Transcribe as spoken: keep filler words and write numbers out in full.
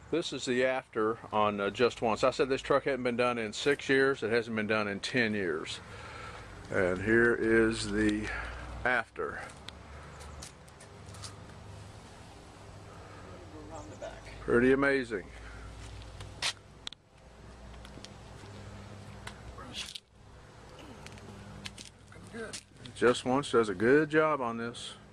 This is the after on uh, Just Once. I said this truck hadn't been done in six years. It hasn't been done in ten years. And here is the after. Pretty amazing. Just Once does a good job on this.